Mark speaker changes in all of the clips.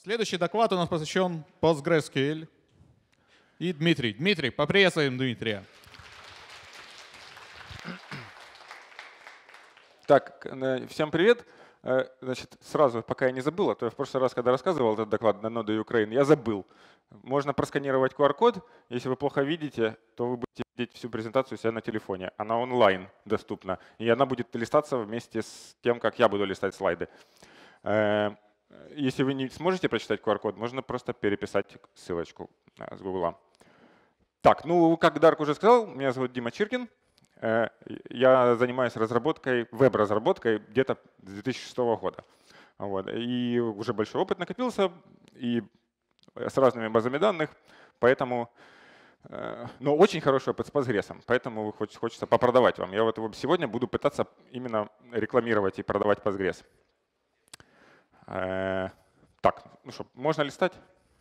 Speaker 1: Следующий доклад у нас посвящен PostgreSQL. И Дмитрий. Дмитрий, поприветствуем Дмитрия.
Speaker 2: Так, всем привет. Значит, сразу, пока я не забыл, а то я в прошлый раз, когда рассказывал этот доклад на Node Ukraine, я забыл. Можно просканировать QR-код. Если вы плохо видите, то вы будете видеть всю презентацию у себя на телефоне. Она онлайн доступна. И она будет листаться вместе с тем, как я буду листать слайды. Если вы не сможете прочитать QR-код, можно просто переписать ссылочку с Google. Так, ну, как Дарк уже сказал, меня зовут Дима Чиркин. Я занимаюсь разработкой, веб-разработкой где-то с 2006 года. Вот. И уже большой опыт накопился и с разными базами данных, поэтому, но очень хороший опыт с Postgres, поэтому хочется попродавать вам. Я вот его сегодня буду пытаться именно рекламировать и продавать Postgres. Так, ну что, можно листать?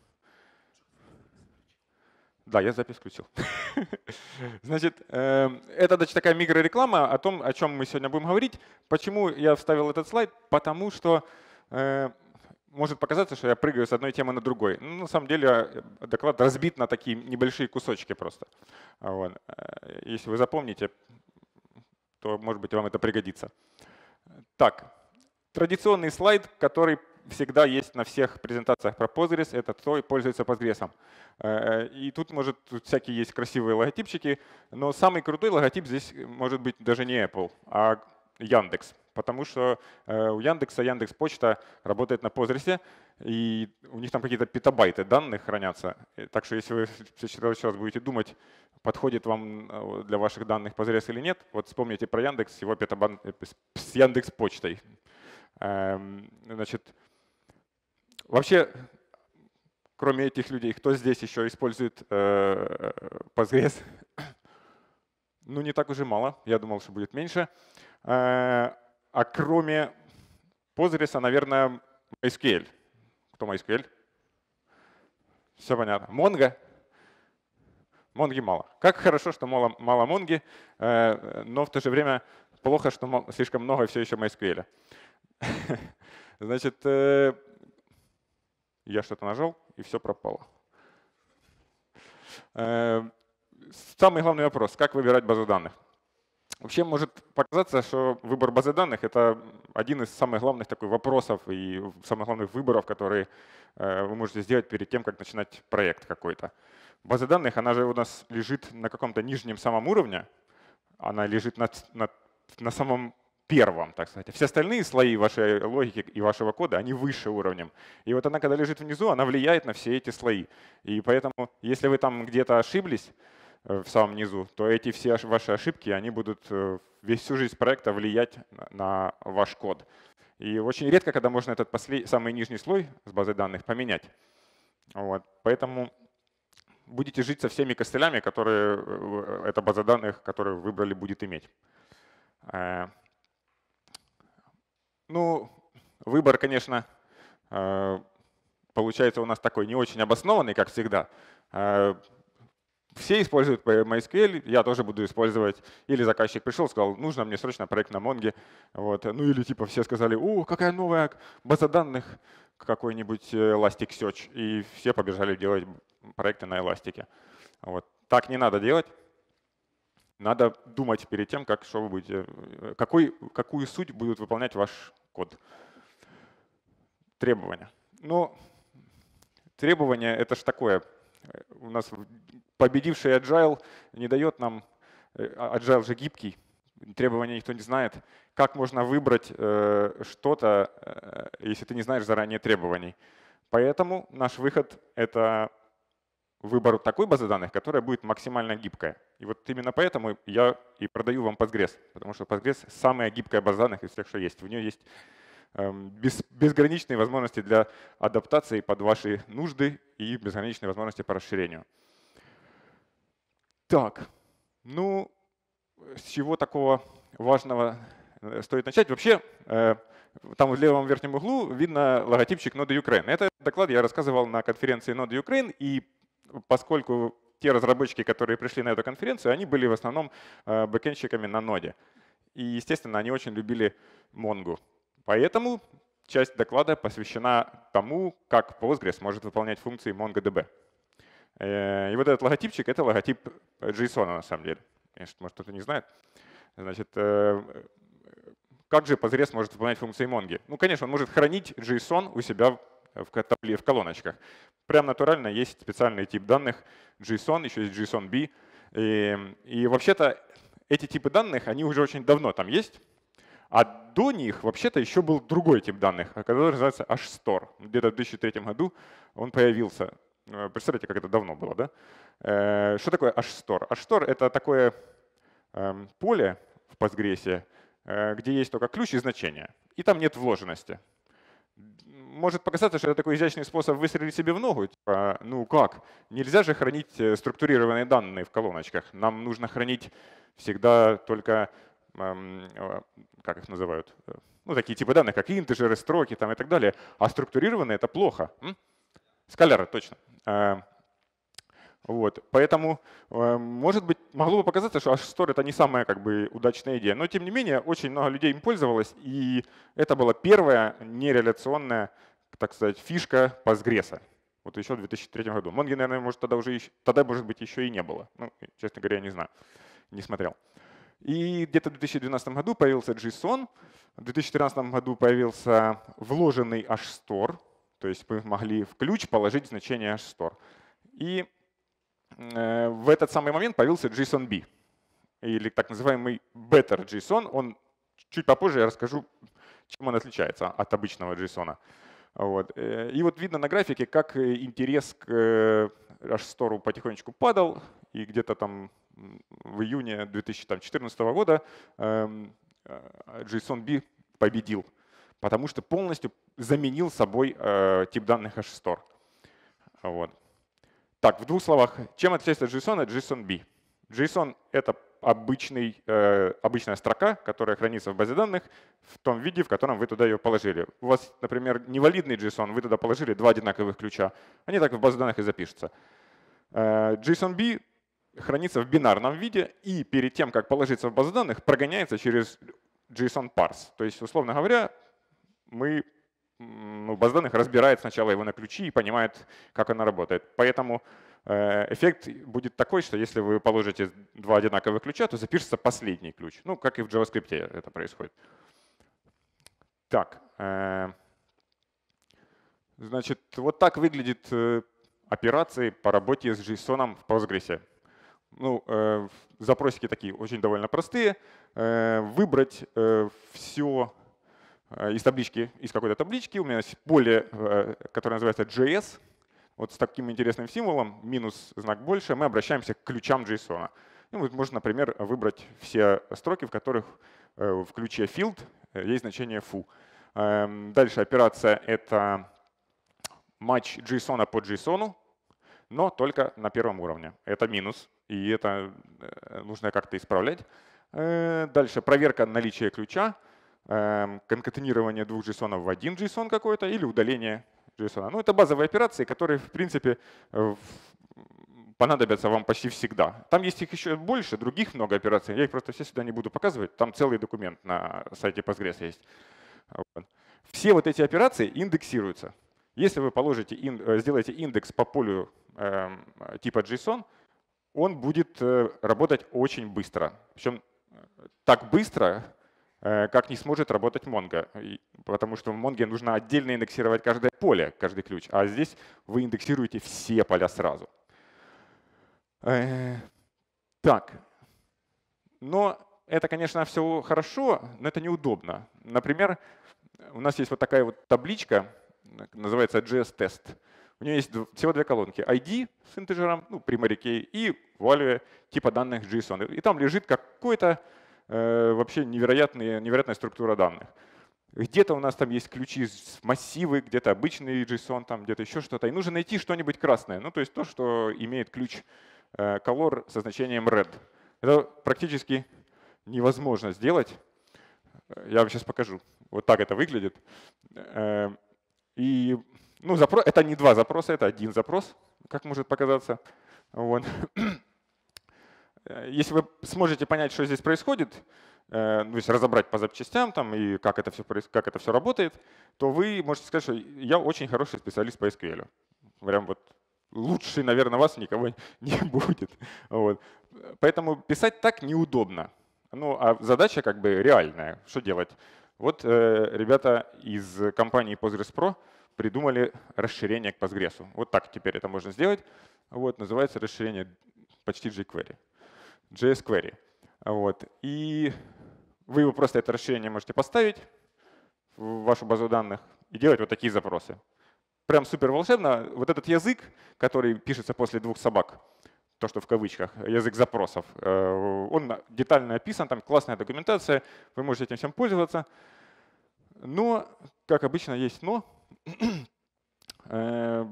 Speaker 2: Да, я запись включил. Значит, это значит, такая микрореклама о том, о чем мы сегодня будем говорить. Почему я вставил этот слайд? Потому что может показаться, что я прыгаю с одной темы на другой. Ну, на самом деле доклад разбит на такие небольшие кусочки просто. Вот. Если вы запомните, то, может быть, вам это пригодится. Так, традиционный слайд, который всегда есть на всех презентациях про Postgres, это кто пользуется Postgres. И тут, может, всякие есть красивые логотипчики, но самый крутой логотип здесь может быть даже не Apple, а Яндекс. Потому что у Яндекса Яндекс.Почта работает на Postgres, и у них там какие-то петабайты данных хранятся. Так что если вы в следующий раз будете думать, подходит вам для ваших данных Postgres или нет, вот вспомните про Яндекс, его петабайт с Яндекс.Почтой. Значит, вообще, кроме этих людей, кто здесь еще использует Postgres? Ну, не так уже мало. Я думал, что будет меньше. А кроме Postgres, наверное, MySQL. Кто MySQL? Все понятно. Mongo? Монги мало. Как хорошо, что мало Монги, но в то же время плохо, что слишком много все еще MySQL. Значит, я что-то нажал, и все пропало. Самый главный вопрос – как выбирать базу данных? Вообще может показаться, что выбор базы данных – это один из самых главных таких вопросов и самых главных выборов, которые вы можете сделать перед тем, как начинать проект какой-то. База данных, она же у нас лежит на каком-то нижнем самом уровне, она лежит на самом первом, так сказать. Все остальные слои вашей логики и вашего кода, они выше уровнем. И вот она, когда лежит внизу, она влияет на все эти слои. И поэтому, если вы там где-то ошиблись в самом низу, то эти все ваши ошибки, они будут всю жизнь проекта влиять на ваш код. И очень редко, когда можно этот самый нижний слой с базой данных поменять. Вот. Поэтому будете жить со всеми костылями, которые эта база данных, которую вы выбрали, будет иметь. Ну, выбор, конечно, получается у нас такой не очень обоснованный, как всегда. Все используют MySQL, я тоже буду использовать. Или заказчик пришел, сказал, нужно мне срочно проект на Mongo. Вот. Ну или типа все сказали, о, какая новая база данных, какой-нибудь Elasticsearch. И все побежали делать проекты на Elastic. Вот. Так не надо делать. Надо думать перед тем, что вы будете, какую суть будет выполнять ваш код. Требования. Ну, требования — это ж такое. У нас победивший Agile не дает нам, Agile же гибкий, требования никто не знает. Как можно выбрать что-то, если ты не знаешь заранее требований? Поэтому наш выход — это выбор такой базы данных, которая будет максимально гибкая. И вот именно поэтому я и продаю вам Postgres, потому что Postgres — самая гибкая база данных из всех, что есть. В нее есть безграничные возможности для адаптации под ваши нужды и безграничные возможности по расширению. Так, ну, с чего такого важного стоит начать? Вообще, там в левом верхнем углу видно логотипчик Node Ukraine. Этот доклад я рассказывал на конференции Node Ukraine, и поскольку те разработчики, которые пришли на эту конференцию, они были в основном бэкэндщиками на ноде. И, естественно, они очень любили Mongo. Поэтому часть доклада посвящена тому, как Postgres может выполнять функции MongoDB. И вот этот логотипчик — это логотип JSON на самом деле. Может, кто-то не знает. Значит, как же Postgres может выполнять функции Mongo? Ну, конечно, он может хранить JSON у себя в колоночках. Прям натурально есть специальный тип данных JSON, еще есть JSON-B. И вообще-то эти типы данных, они уже очень давно там есть. А до них вообще-то еще был другой тип данных, который называется HStore. Где-то в 2003 году он появился. Представляете, как это давно было, да? Что такое HStore? HStore — это такое поле в Postgres, где есть только ключ и значение, и там нет вложенности. Может показаться, что это такой изящный способ выстрелить себе в ногу. Типа, ну как? Нельзя же хранить структурированные данные в колоночках. Нам нужно хранить всегда только, как их называют, ну такие типы данных, как интеджеры, строки там, и так далее. А структурированные — это плохо. Скаляры, точно. Вот. Поэтому, может быть, могло бы показаться, что HStore — это не самая как бы удачная идея. Но, тем не менее, очень много людей им пользовалось, и это была первая нереляционная, так сказать, фишка Postgres. Вот еще в 2003 году. Mongo, наверное, может, тогда, может быть, еще и не было. Ну, честно говоря, я не знаю, не смотрел. И где-то в 2012 году появился JSON, в 2013 году появился вложенный HStore, то есть мы могли в ключ положить значение HStore. И в этот самый момент появился JSON-B, или так называемый Better JSON. Он чуть попозже я расскажу, чем он отличается от обычного JSON. Вот. И вот видно на графике, как интерес к HStore потихонечку падал, и где-то там в июне 2014 года JSON-B победил, потому что полностью заменил собой тип данных HStore. Вот. Так, в двух словах, чем отличается JSON от JSON-B? JSON — это обычная строка, которая хранится в базе данных в том виде, в котором вы туда ее положили. У вас, например, невалидный JSON, вы туда положили два одинаковых ключа, они так в базу данных и запишутся. JSON-B хранится в бинарном виде и перед тем, как положиться в базу данных, прогоняется через JSON-парс. То есть, условно говоря, база данных разбирает сначала его на ключи и понимает, как она работает. Поэтому эффект будет такой, что если вы положите два одинаковых ключа, то запишется последний ключ. Ну, как и в JavaScript это происходит. Так, значит, вот так выглядит операции по работе с JSON в Postgres. Ну, запросики такие очень довольно простые. Выбрать все из таблички, из какой-то таблички. У меня есть поле, которое называется JS. Вот с таким интересным символом, минус знак больше, мы обращаемся к ключам JSON. Ну, вот можно, например, выбрать все строки, в которых в ключе field есть значение foo. Дальше операция — это матч JSON по JSON, но только на первом уровне. Это минус, и это нужно как-то исправлять. Дальше проверка наличия ключа, конкатенирование двух JSON в один JSON какой-то или удаление JSON. Ну, это базовые операции, которые, в принципе, понадобятся вам почти всегда. Там есть их еще больше, других много операций. Я их просто все сюда не буду показывать. Там целый документ на сайте Postgres есть. Вот. Все вот эти операции индексируются. Если вы сделаете индекс по полю типа JSON, он будет работать очень быстро. Причем так быстро, как не сможет работать Mongo. Потому что в Mongo нужно отдельно индексировать каждое поле, каждый ключ. А здесь вы индексируете все поля сразу. Так. Но это, конечно, все хорошо, но это неудобно. Например, у нас есть вот такая вот табличка, называется JS-тест. У нее есть всего две колонки. ID с интеджером, ну, primary key, и value типа данных JSON. И там лежит какой-то вообще невероятная структура данных. Где-то у нас там есть ключи с массивы, где-то обычный JSON, там где-то еще что-то. И нужно найти что-нибудь красное. Ну, то есть то, что имеет ключ color со значением red. Это практически невозможно сделать. Я вам сейчас покажу. Вот так это выглядит. И это не два запроса, это один запрос, как может показаться. Вот. Если вы сможете понять, что здесь происходит, то есть разобрать по запчастям там, и как это все работает, то вы можете сказать, что я очень хороший специалист по SQL. Прям вот лучше, наверное, вас никого не будет. Вот. Поэтому писать так неудобно. Ну, а задача как бы реальная. Что делать? Вот ребята из компании PostgreSPro придумали расширение к Postgres. Вот так теперь это можно сделать. Вот, называется расширение почти jQuery. JS-query. Вот. И вы его просто это расширение можете поставить в вашу базу данных и делать вот такие запросы. Прям супер волшебно. Вот этот язык, который пишется после двух собак, то, что в кавычках, язык запросов, он детально описан, там классная документация, вы можете этим всем пользоваться. Но, как обычно, есть но. В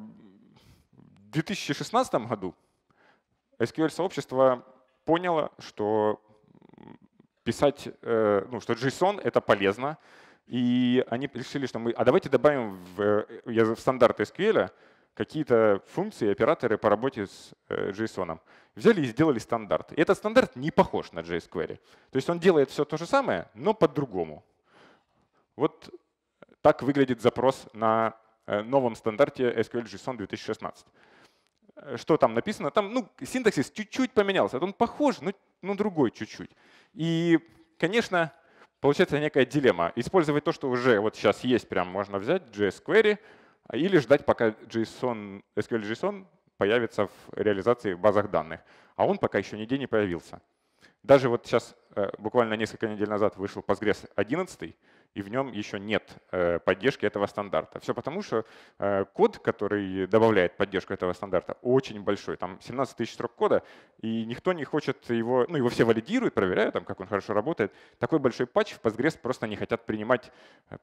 Speaker 2: 2016 году SQL-сообщество поняло, что писать, что JSON — это полезно, и они решили, что давайте добавим в стандарт SQL какие-то функции, операторы по работе с JSON. Взяли и сделали стандарт. И этот стандарт не похож на JS-query. То есть он делает все то же самое, но по-другому. Вот так выглядит запрос на новом стандарте SQL JSON 2016. Что там написано? Там синтаксис чуть-чуть поменялся. Он похож, но другой чуть-чуть. И, конечно, получается некая дилемма. Использовать то, что уже вот сейчас есть, прям можно взять, JS-query, или ждать, пока SQL JSON появится в реализации в базах данных. А он пока еще нигде не появился. Даже вот сейчас, буквально несколько недель назад, вышел Postgres 11, и в нем еще нет поддержки этого стандарта. Все потому, что код, который добавляет поддержку этого стандарта, очень большой. Там 17 тысяч строк кода, и никто не хочет его, его все валидируют, проверяют, там, как он хорошо работает. Такой большой патч в Postgres просто не хотят принимать,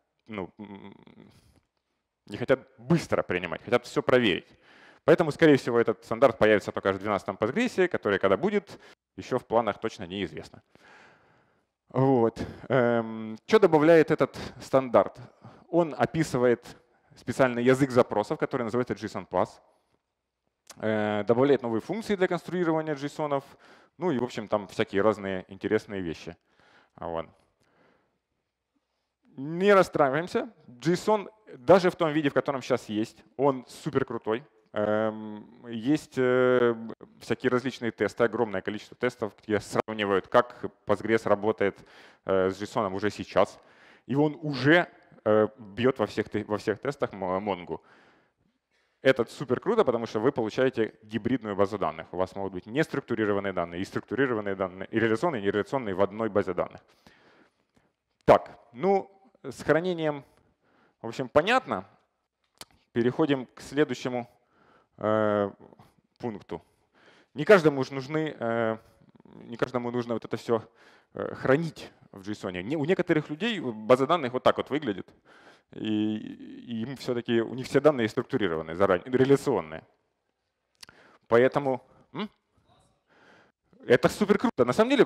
Speaker 2: не хотят быстро принимать, хотят все проверить. Поэтому, скорее всего, этот стандарт появится только в 12-м Postgres, который, когда будет, еще в планах точно неизвестно. Вот. Что добавляет этот стандарт? Он описывает специальный язык запросов, который называется JSON+. Добавляет новые функции для конструирования JSON. Ну и, в общем, там всякие разные интересные вещи. Вот. Не расстраиваемся. JSON, даже в том виде, в котором сейчас есть, он супер крутой. Есть всякие различные тесты, огромное количество тестов, где сравнивают, как Postgres работает с JSON уже сейчас. И он уже бьет во всех тестах Mongo. Это супер круто, потому что вы получаете гибридную базу данных. У вас могут быть неструктурированные данные, и структурированные данные, и реляционные, и нереляционные в одной базе данных. Так, с хранением, в общем, понятно. Переходим к следующему пункту. Не каждому нужно вот это все хранить в JSON. У некоторых людей база данных вот так вот выглядит. И им все-таки, у них все данные структурированные, заранее, реляционные. Поэтому это супер круто. На самом деле,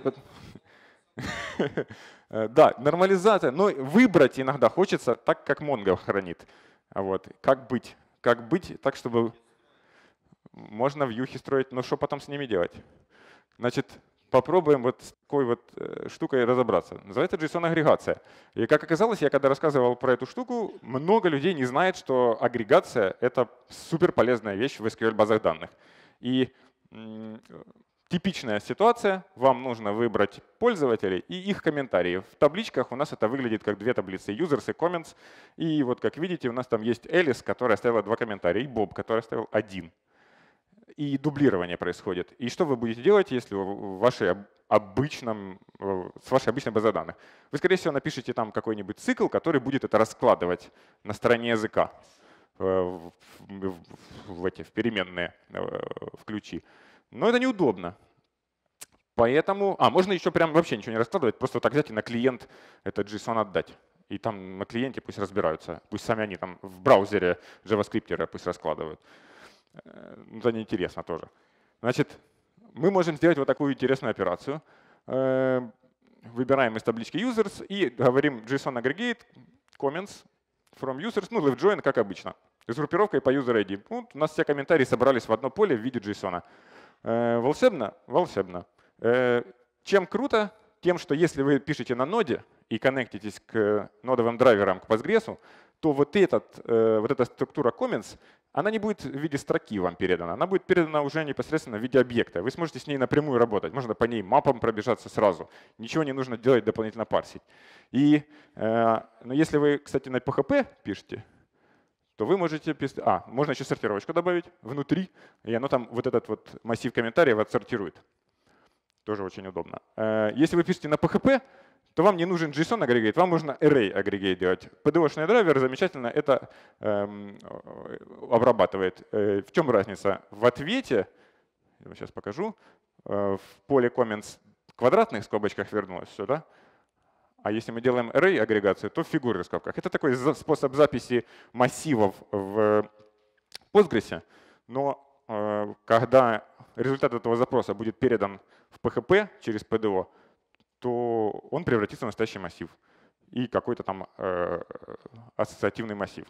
Speaker 2: да, нормализация, но выбрать иногда хочется так, как Mongo хранит. Вот. Как быть? Как быть так, чтобы можно вьюхи строить, но что потом с ними делать? Значит, попробуем вот с такой вот штукой разобраться. Называется JSON-агрегация. И как оказалось, я когда рассказывал про эту штуку, много людей не знает, что агрегация — это супер полезная вещь в SQL-базах данных. И типичная ситуация, вам нужно выбрать пользователей и их комментарии. В табличках у нас это выглядит как две таблицы: users и comments. И вот как видите, у нас там есть Элис, которая оставила 2 комментария, и Боб, который оставил 1. И дублирование происходит. И что вы будете делать, если с вашей обычной базой данных? Вы, скорее всего, напишите там какой-нибудь цикл, который будет это раскладывать на стороне языка в переменные, в ключи. Но это неудобно. Поэтому, можно еще прям вообще ничего не раскладывать, просто вот так взять и на клиент этот JSON отдать. И там на клиенте пусть разбираются, пусть сами они там в браузере JavaScript пусть раскладывают. Это неинтересно тоже. Значит, мы можем сделать вот такую интересную операцию. Выбираем из таблички users и говорим JSON aggregate comments from users, left join, как обычно, с группировкой по user ID. Вот у нас все комментарии собрались в одно поле в виде JSON. Волшебно? Волшебно. Чем круто? тем, что если вы пишете на ноде и коннектитесь к нодовым драйверам, к Postgres, то вот эта структура comments, она не будет в виде строки вам передана, она будет передана уже непосредственно в виде объекта. Вы сможете с ней напрямую работать, можно по ней мапом пробежаться сразу. Ничего не нужно делать, дополнительно парсить. Но если вы, кстати, на PHP пишете, то вы можете писать… можно еще сортировочку добавить внутри, и оно там вот этот вот массив комментариев отсортирует. Тоже очень удобно. Если вы пишете на PHP, то вам не нужен JSON агрегат, вам нужно array агрегат делать. PDO-шный драйвер замечательно это обрабатывает. В чем разница? В ответе, я вам сейчас покажу, в поле comments в квадратных скобочках вернулось сюда. А если мы делаем array агрегацию, то в фигурных скобках. Это такой способ записи массивов в Postgres, но когда результат этого запроса будет передан в PHP через PDO, то он превратится в настоящий массив и какой-то там ассоциативный массив.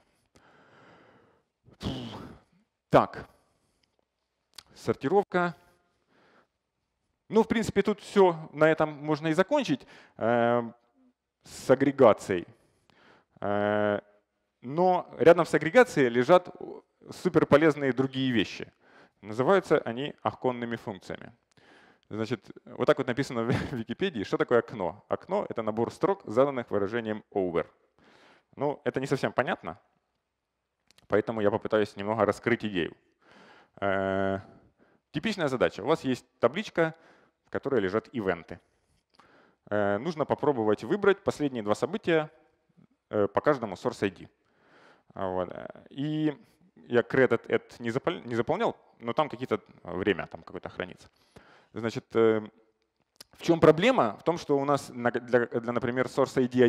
Speaker 2: Так, сортировка. Ну, в принципе, тут все на этом можно и закончить с агрегацией. Но рядом с агрегацией лежат суперполезные другие вещи. Называются они оконными функциями. Значит, вот так вот написано в Википедии. Что такое окно? Окно — это набор строк, заданных выражением over. Ну, это не совсем понятно, поэтому я попытаюсь немного раскрыть идею. Типичная задача. У вас есть табличка, в которой лежат ивенты. Нужно попробовать выбрать последние два события по каждому source ID. Вот. И я credit add не заполнял, но там какие-то время там какое-то хранится. Значит, в чем проблема? В том, что у нас для например, source ID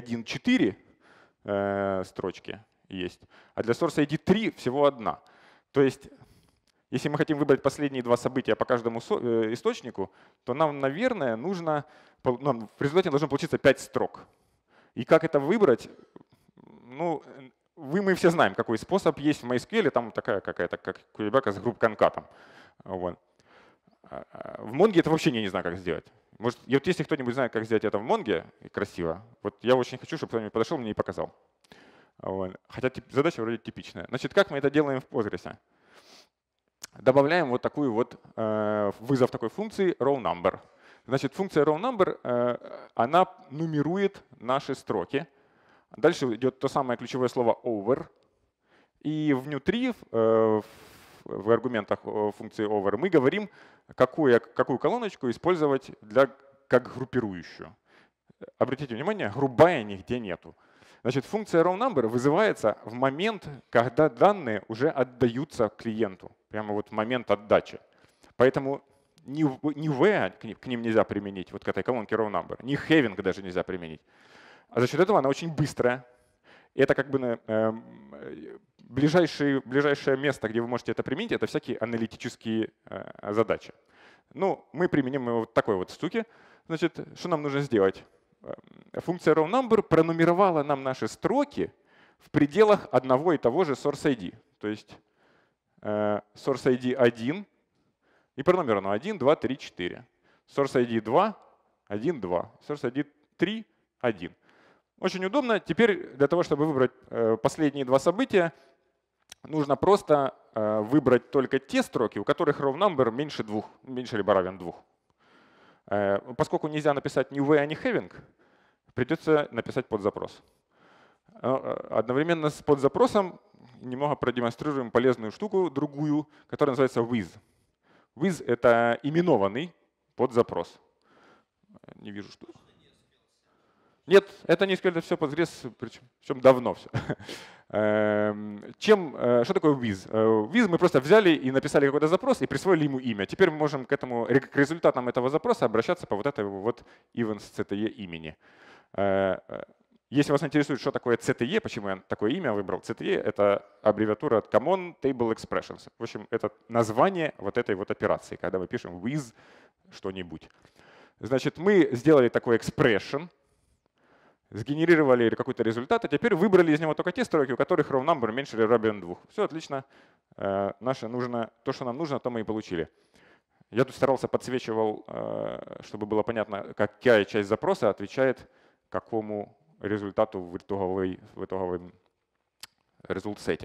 Speaker 2: 1.4 строчки есть, а для source ID 3 всего одна. То есть, если мы хотим выбрать последние два события по каждому источнику, то нам, наверное, нужно, в результате должно получиться 5 строк. И как это выбрать? Ну, мы все знаем, какой способ есть в MySQL, там такая какая-то как кулебяка с групп конкатом. Вот. В Mongo это вообще не знаю, как сделать. Может, вот если кто-нибудь знает, как сделать это в Mongo красиво, вот я очень хочу, чтобы кто-нибудь подошел мне и показал. Вот. Хотя задача вроде типичная. Значит, как мы это делаем в Postgres? Добавляем вот такую вот вызов такой функции rowNumber. Значит, функция rowNumber, она нумерует наши строки. Дальше идет то самое ключевое слово over. И внутри, в аргументах функции over, мы говорим, какую колоночку использовать как группирующую. Обратите внимание, грубая нигде нету. Значит, функция rowNumber вызывается в момент, когда данные уже отдаются клиенту. Прямо вот в момент отдачи. Поэтому ни v к ним нельзя применить, вот к этой колонке rowNumber, ни having даже нельзя применить. А за счет этого она очень быстрая. И это как бы ближайшее место, где вы можете это применить, это всякие аналитические задачи. Ну, мы применим его вот такой вот штуке. Значит, что нам нужно сделать? Функция rowNumber пронумеровала нам наши строки в пределах одного и того же source ID. То есть source ID 1 и пронумеровано 1, 2, 3, 4. Source ID 2, 1, 2. Source ID 3, 1. Очень удобно. Теперь для того, чтобы выбрать последние два события, нужно просто выбрать только те строки, у которых rowNumber меньше либо равен 2. Поскольку нельзя написать ни v, ни having, придется написать подзапрос. Одновременно с подзапросом немного продемонстрируем полезную штуку, другую, которая называется with. With — это именованный подзапрос. Не вижу, что… Нет, это не SQL, это все Postgres, причем давно все. Что такое with? With мы просто взяли и написали какой-то запрос и присвоили ему имя. Теперь мы можем к результатам этого запроса обращаться по вот этой вот events CTE имени. Если вас интересует, что такое CTE, почему я такое имя выбрал, CTE — это аббревиатура от Common Table Expressions. В общем, это название вот этой вот операции, когда мы пишем with что-нибудь. Значит, мы сделали такой expression, сгенерировали какой-то результат, а теперь выбрали из него только те строки, у которых rowNumber меньше или равен 2. Все отлично. То, что нам нужно, то мы и получили. Я тут старался, подсвечивал, чтобы было понятно, какая часть запроса отвечает какому результату в итоговом результате.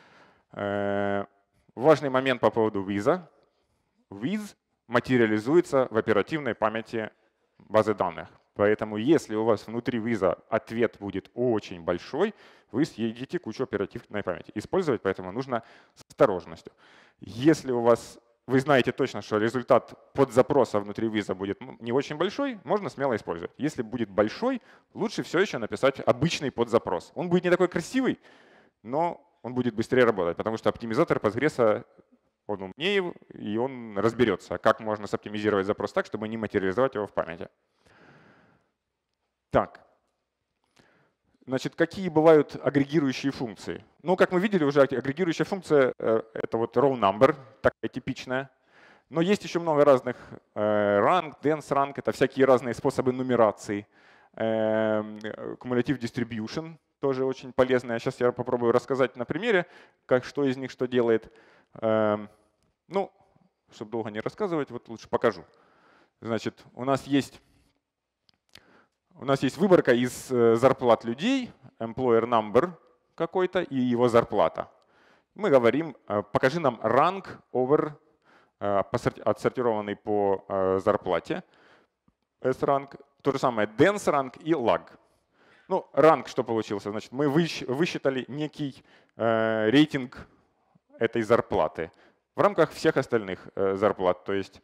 Speaker 2: Важный момент по поводу виза. Viz материализуется в оперативной памяти базы данных. Поэтому если у вас внутри виза ответ будет очень большой, вы съедите кучу оперативной памяти. Использовать поэтому нужно с осторожностью. Если у вас вы знаете точно, что результат подзапроса внутри виза будет не очень большой, можно смело использовать. Если будет большой, лучше все еще написать обычный подзапрос. Он будет не такой красивый, но он будет быстрее работать, потому что оптимизатор Postgres, он умнее, и он разберется, как можно соптимизировать запрос так, чтобы не материализовать его в памяти. Так. Значит, какие бывают агрегирующие функции? Ну, как мы видели уже, агрегирующая функция — это вот raw number, такая типичная. Но есть еще много разных rank, dense rank, это всякие разные способы нумерации. Cumulative distribution тоже очень полезная. Сейчас я попробую рассказать на примере, что из них что делает. Ну, чтобы долго не рассказывать, вот лучше покажу. Значит, у нас есть выборка из зарплат людей, employer number какой-то и его зарплата. Мы говорим, покажи нам rank over, отсортированный по зарплате, S-rank, то же самое dense rank и lag. Ну, rank что получился? Значит, мы высчитали некий рейтинг этой зарплаты в рамках всех остальных зарплат. То есть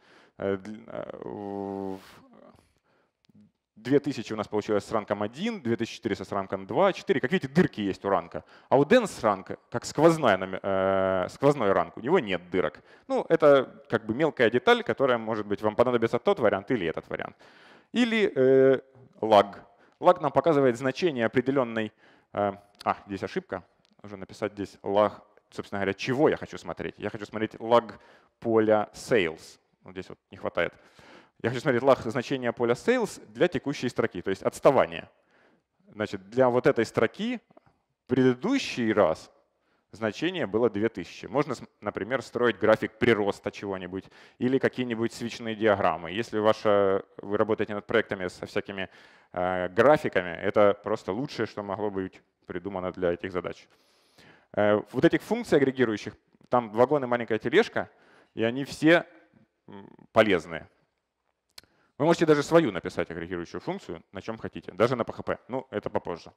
Speaker 2: 2000 у нас получилось с ранком 1, 2400 с ранком 2, 4. Как видите, дырки есть у ранка. А у dense ранка, как сквозной ранк, у него нет дырок. Ну, это как бы мелкая деталь, которая, может быть, вам понадобится тот вариант или этот вариант. Или lag. Lag нам показывает значение определенной... здесь ошибка. Нужно написать здесь lag, собственно говоря, чего я хочу смотреть. Я хочу смотреть lag поля sales. Вот здесь вот не хватает. Я хочу смотреть lag значения поля sales для текущей строки, то есть отставание. Значит, для вот этой строки предыдущий раз значение было 2000. Можно, например, строить график прироста чего-нибудь или какие-нибудь свечные диаграммы. Если вы работаете над проектами со всякими графиками, это просто лучшее, что могло быть придумано для этих задач. Вот этих функций агрегирующих, там вагон и маленькая тележка, и они все полезные. Вы можете даже свою написать агрегирующую функцию, на чем хотите, даже на PHP. Ну, это попозже.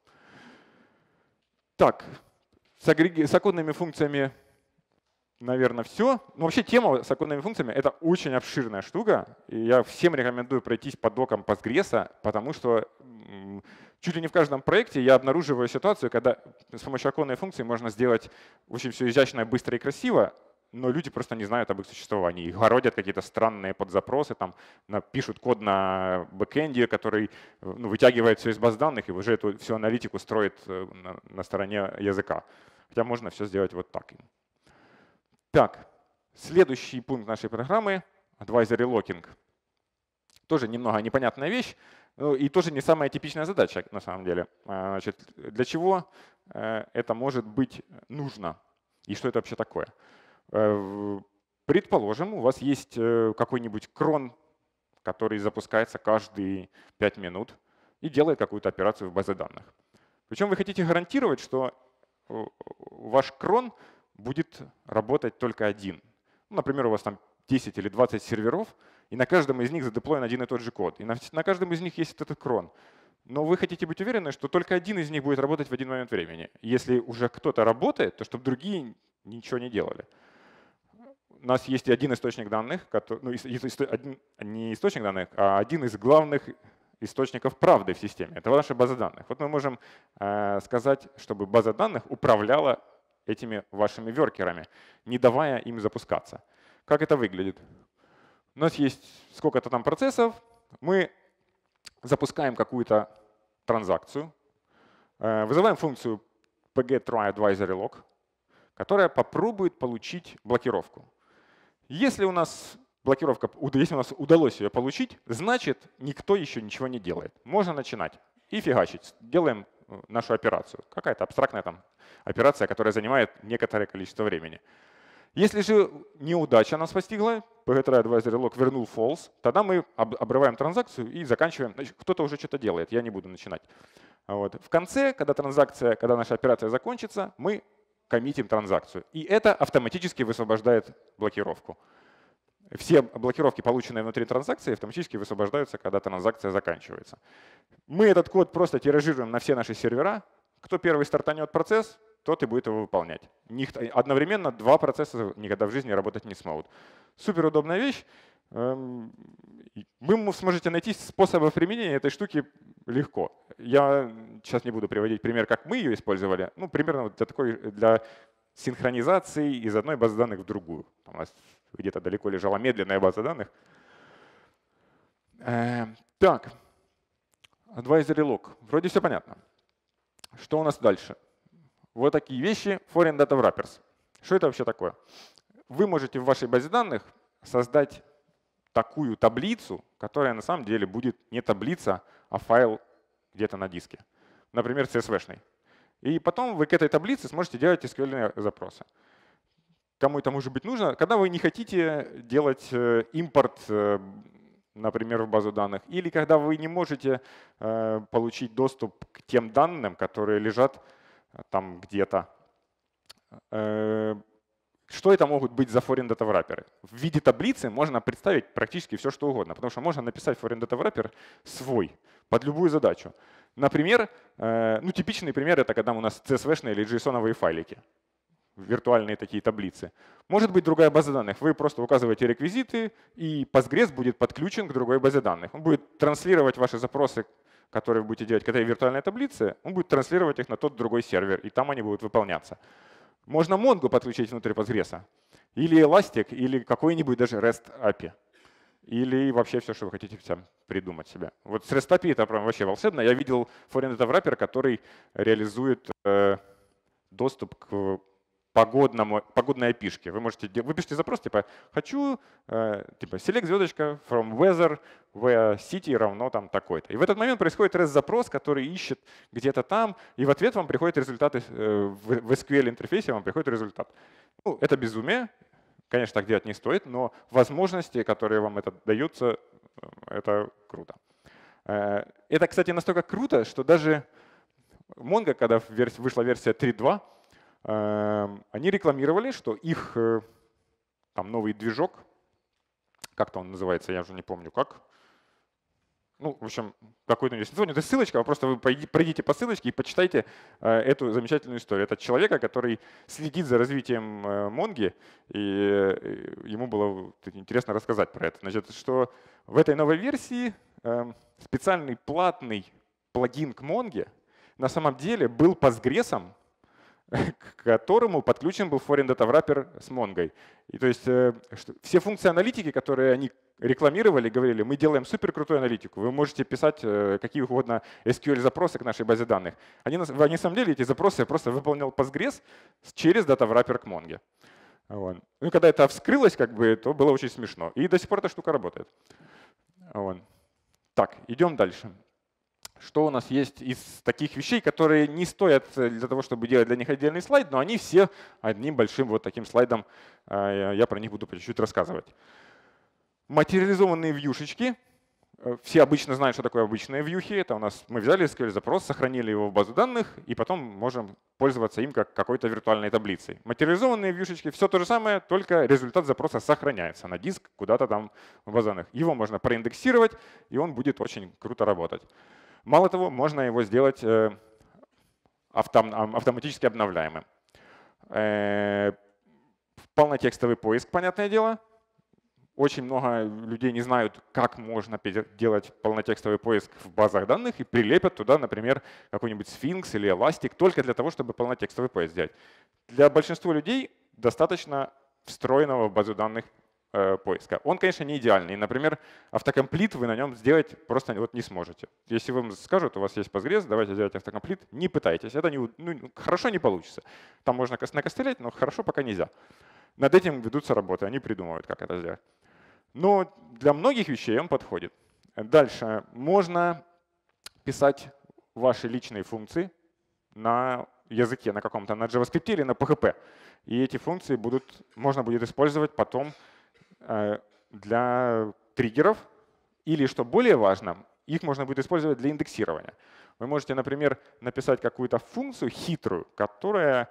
Speaker 2: Так, с оконными функциями, наверное, все. Но вообще тема с оконными функциями — это очень обширная штука. И я всем рекомендую пройтись по докам Postgres, потому что чуть ли не в каждом проекте я обнаруживаю ситуацию, когда с помощью оконной функции можно сделать очень все изящно, быстро и красиво, но люди просто не знают об их существовании. Их городят какие-то странные подзапросы, там, пишут код на бэкэнде, который вытягивает все из баз данных и уже эту всю аналитику строит на стороне языка. Хотя можно все сделать вот так. Так, следующий пункт нашей программы — advisory locking. Тоже немного непонятная вещь и тоже не самая типичная задача на самом деле. Значит, для чего это может быть нужно и что это вообще такое? Предположим, у вас есть какой-нибудь крон, который запускается каждые 5 минут и делает какую-то операцию в базе данных. Причем вы хотите гарантировать, что ваш крон будет работать только один. Ну, например, у вас там 10 или 20 серверов, и на каждом из них задеплоен один и тот же код. И на каждом из них есть этот крон. Но вы хотите быть уверены, что только один из них будет работать в один момент времени. Если уже кто-то работает, то чтобы другие ничего не делали. У нас есть один источник данных, не источник данных, а один из главных источников правды в системе. Это ваша база данных. Вот мы можем сказать, чтобы база данных управляла этими вашими воркерами, не давая им запускаться. Как это выглядит? У нас есть сколько-то там процессов, мы запускаем какую-то транзакцию, вызываем функцию pget_try_advisory_log, которая попробует получить блокировку. Если у нас удалось ее получить, значит, никто еще ничего не делает. Можно начинать и фигачить. Делаем нашу операцию. Какая-то абстрактная там операция, которая занимает некоторое количество времени. Если же неудача нас постигла, pg-try advisory log вернул false, тогда мы обрываем транзакцию и заканчиваем. Значит, кто-то уже что-то делает, я не буду начинать. Вот. В конце, когда наша операция закончится, мы коммитим транзакцию. И это автоматически высвобождает блокировку. Все блокировки, полученные внутри транзакции, автоматически высвобождаются, когда транзакция заканчивается. Мы этот код просто тиражируем на все наши сервера. Кто первый стартанет процесс, тот и будет его выполнять. Одновременно два процесса никогда в жизни работать не смогут. Суперудобная вещь. Вы сможете найти способы применения этой штуки легко. Я сейчас не буду приводить пример, как мы ее использовали. Ну, примерно для синхронизации из одной базы данных в другую. У нас где-то далеко лежала медленная база данных. Так, advisory log. Вроде все понятно. Что у нас дальше? Вот такие вещи, foreign data wrappers. Что это вообще такое? Вы можете в вашей базе данных создать такую таблицу, которая на самом деле будет не таблица, а файл где-то на диске. Например, CSV-шный. И потом вы к этой таблице сможете делать SQL-запросы. Кому это может быть нужно? Когда вы не хотите делать импорт, например, в базу данных, или когда вы не можете получить доступ к тем данным, которые лежат там где-то. Что это могут быть за foreign data wrapper? В виде таблицы можно представить практически все, что угодно, потому что можно написать foreign data wrapper свой, под любую задачу. Например, типичный пример — это когда у нас CSV-шные или JSON-овые файлики, виртуальные такие таблицы. Может быть другая база данных. Вы просто указываете реквизиты, и Postgres будет подключен к другой базе данных. Он будет транслировать ваши запросы, которые вы будете делать к этой виртуальной таблице, он будет транслировать их на тот другой сервер, и там они будут выполняться. Можно Mongo подключить внутри Postgres, или Elastic, или какой-нибудь даже REST API. Или вообще все, что вы хотите придумать себе. Вот с REST API это прям вообще волшебно. Я видел foreign data wrapper, который реализует доступ к погодной API-шке. Вы пишете запрос типа «хочу select звездочка from weather where city равно там такой-то». И в этот момент происходит REST-запрос, который ищет где-то там, и в ответ вам приходят результаты, в SQL-интерфейсе вам приходит результат. Ну, это безумие, конечно, так делать не стоит, но возможности, которые вам это даются, это круто. Это, кстати, настолько круто, что даже Mongo, когда вышла версия 3.2, они рекламировали, что их там новый движок, как-то он называется, я уже не помню как. Ну, в общем, какой-то инвестиционный. Это ссылочка, просто вы пройдите по ссылочке и почитайте эту замечательную историю. Это человека, который следит за развитием Монги, и ему было интересно рассказать про это. Значит, что в этой новой версии специальный платный плагин к Монге на самом деле был Postgres'ом, к которому подключен был foreign data wrapper с Mongo. И то есть все функции аналитики, которые они рекламировали, говорили, мы делаем суперкрутую аналитику, вы можете писать какие угодно SQL-запросы к нашей базе данных. Они на самом деле эти запросы просто выполнял Postgres через data wrapper к Mongo. Вот. Ну, когда это вскрылось, то было очень смешно. И до сих пор эта штука работает. Вот. Так, идем дальше. Что у нас есть из таких вещей, которые не стоят для того, чтобы делать для них отдельный слайд, но они все одним большим вот таким слайдом, я про них буду по чуть-чуть рассказывать. Материализованные вьюшечки. Все обычно знают, что такое обычные вьюхи. Это у нас мы взяли SQL-запрос, сохранили его в базу данных, и потом можем пользоваться им как какой-то виртуальной таблицей. Материализованные вьюшечки — все то же самое, только результат запроса сохраняется на диск куда-то там в базу данных. Его можно проиндексировать, и он будет очень круто работать. Мало того, можно его сделать автоматически обновляемым. Полнотекстовый поиск, понятное дело. Очень много людей не знают, как можно делать полнотекстовый поиск в базах данных и прилепят туда, например, какой-нибудь Sphinx или Elastic только для того, чтобы полнотекстовый поиск сделать. Для большинства людей достаточно встроенного в базу данных поиска. Он, конечно, не идеальный. Например, автокомплит вы на нем сделать просто не сможете. Если вам скажут, у вас есть Postgres, давайте делать автокомплит, не пытайтесь. Это хорошо не получится. Там можно накостылять, но хорошо пока нельзя. Над этим ведутся работы, они придумывают, как это сделать. Но для многих вещей он подходит. Дальше. Можно писать ваши личные функции на языке, на каком-то, на JavaScript или на PHP. и эти функции можно будет использовать потом для триггеров, или, что более важно, их можно будет использовать для индексирования. Вы можете, например, написать какую-то функцию хитрую, которая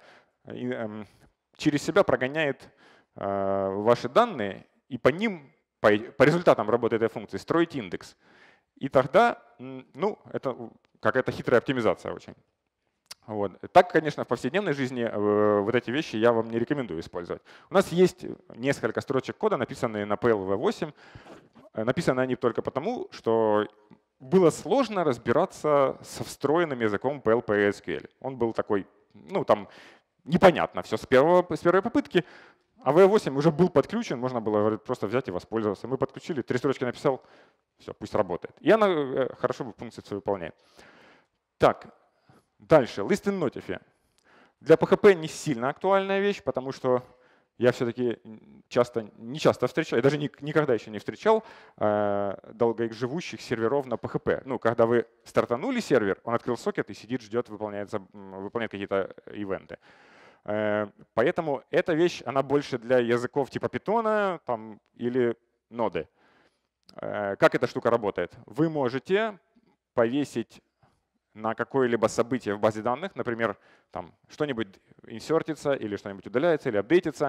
Speaker 2: через себя прогоняет ваши данные, и по ним, по результатам работы этой функции, строить индекс. И тогда, ну, это какая-то хитрая оптимизация очень. Вот. Так, конечно, в повседневной жизни вот эти вещи я вам не рекомендую использовать. У нас есть несколько строчек кода, написанные на PLV8. Написаны они только потому, что было сложно разбираться со встроенным языком PL/PSQL. Он был такой, ну там непонятно все с первой попытки, а V8 уже был подключен, можно было просто взять и воспользоваться. Мы подключили, 3 строчки написал, все, пусть работает. И она хорошо функцию свою выполняет. Так, дальше, list in notify. Для PHP не сильно актуальная вещь, потому что я все-таки не часто встречал, я даже никогда еще не встречал долгоживущих серверов на PHP. Ну, когда вы стартанули сервер, он открыл сокет и сидит, ждет, выполняет какие-то ивенты. Поэтому эта вещь, она больше для языков типа Python там, или ноды. Как эта штука работает? Вы можете повесить на какое-либо событие в базе данных, например, там что-нибудь инсертится или что-нибудь удаляется или апдейтится,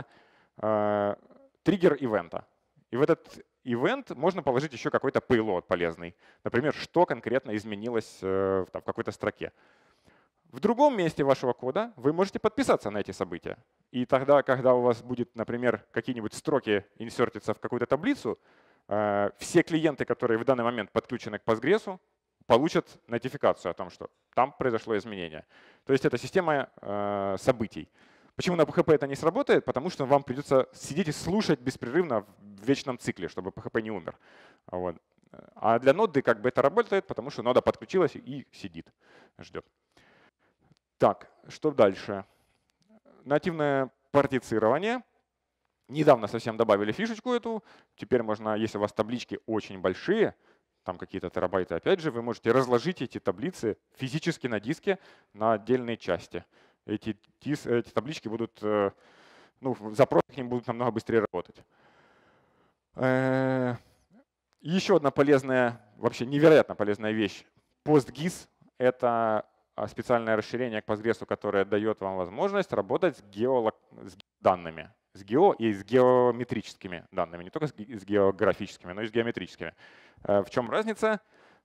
Speaker 2: триггер ивента. И в этот ивент можно положить еще какой-то payload полезный. Например, что конкретно изменилось в какой-то строке. В другом месте вашего кода вы можете подписаться на эти события. И тогда, когда у вас будет, например, какие-нибудь строки инсертиться в какую-то таблицу, все клиенты, которые в данный момент подключены к Postgres, получат нотификацию о том, что там произошло изменение. То есть это система событий. Почему на PHP это не сработает? Потому что вам придется сидеть и слушать беспрерывно в вечном цикле, чтобы PHP не умер. Вот. А для ноды как бы это работает, потому что нода подключилась и сидит, ждет. Так, что дальше? Нативное партицирование. Недавно совсем добавили фишечку эту. Теперь можно, если у вас таблички очень большие, там какие-то терабайты, опять же, вы можете разложить эти таблицы физически на диске на отдельные части. Эти таблички будут, ну, запросы к ним будут намного быстрее работать. Еще одна полезная, вообще невероятно полезная вещь. PostGIS — это специальное расширение к Postgres, которое дает вам возможность работать с данными. С гео и с геометрическими данными. Не только с географическими, но и с геометрическими. В чем разница?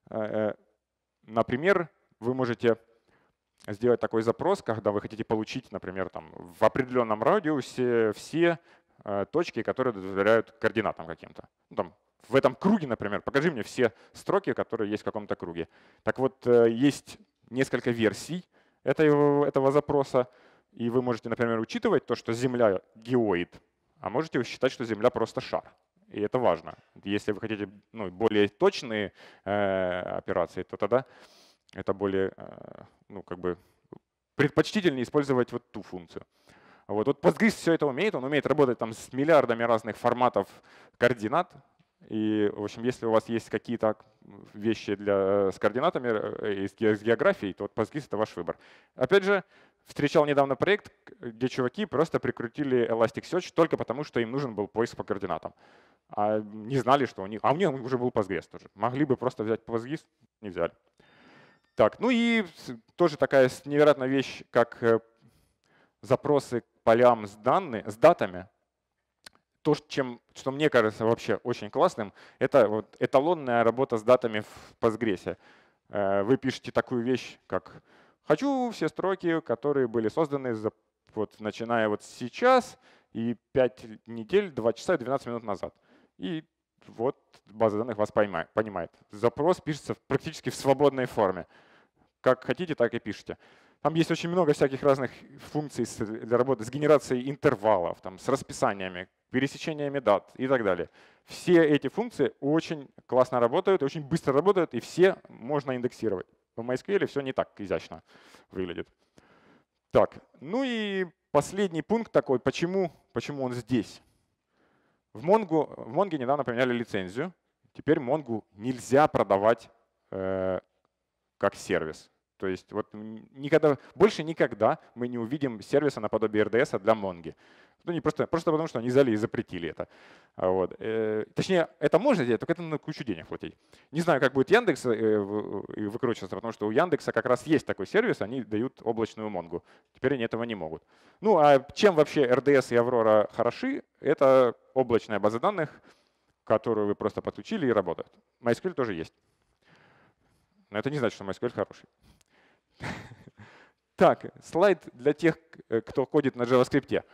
Speaker 2: Например, вы можете сделать такой запрос, когда вы хотите получить, например, там, в определенном радиусе все точки, которые удовлетворяют координатам каким-то. Ну, там, в этом круге, например, покажи мне все строки, которые есть в каком-то круге. Так вот, есть несколько версий этого запроса, и вы можете, например, учитывать то, что Земля геоид, а можете считать, что Земля просто шар. И это важно. Если вы хотите более точные операции, то тогда это более предпочтительнее использовать вот ту функцию. Вот Postgres все это умеет. Он умеет работать там с миллиардами разных форматов координат. И, в общем, если у вас есть какие-то вещи с координатами, с географией, то Postgres — это ваш выбор. Опять же, встречал недавно проект, где чуваки просто прикрутили Elasticsearch только потому, что им нужен был поиск по координатам. А не знали, что у них... А у них уже был Postgres тоже. Могли бы просто взять Postgres, не взяли. Так, ну и тоже такая невероятная вещь, как запросы к полям с датами. То, что мне кажется вообще очень классным, это вот эталонная работа с датами в Postgres. Вы пишете такую вещь, как «хочу все строки, которые были созданы начиная вот сейчас и 5 недель, 2 часа и 12 минут назад». И вот база данных вас понимает. Запрос пишется практически в свободной форме. Как хотите, так и пишите. Там есть очень много всяких разных функций для работы с генерацией интервалов, там, с расписаниями, пересечениями дат и так далее. Все эти функции очень классно работают, очень быстро работают, и все можно индексировать. В MySQL все не так изящно выглядит. Так, ну и последний пункт такой, почему он здесь. В Mongo недавно поменяли лицензию. Теперь Mongo нельзя продавать как сервис. То есть вот больше никогда мы не увидим сервиса наподобие RDS для Mongo. Ну, не просто потому, что они взяли и запретили это. Вот. Точнее, это можно делать, только это на кучу денег платить. Не знаю, как будет Яндекс выкручиваться, потому что у Яндекса как раз есть такой сервис, они дают облачную Mongo. Теперь они этого не могут. Ну, а чем вообще RDS и Aurora хороши? Это облачная база данных, которую вы просто подключили и работает. MySQL тоже есть. Но это не значит, что MySQL хороший. Так, слайд для тех, кто кодит на JavaScript.